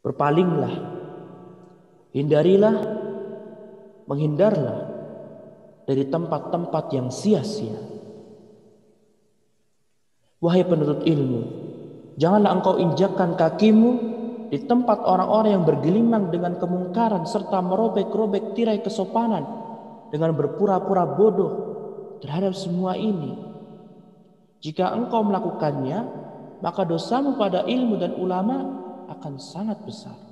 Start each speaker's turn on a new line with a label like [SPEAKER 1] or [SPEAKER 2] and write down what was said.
[SPEAKER 1] Berpalinglah, hindarilah, menghindarlah dari tempat-tempat yang sia-sia. Wahai penuntut ilmu, janganlah engkau injakkan kakimu di tempat orang-orang yang bergelimang dengan kemungkaran serta merobek-robek tirai kesopanan dengan berpura-pura bodoh terhadap semua ini. Jika engkau melakukannya, maka dosamu pada ilmu dan ulama akan sangat besar.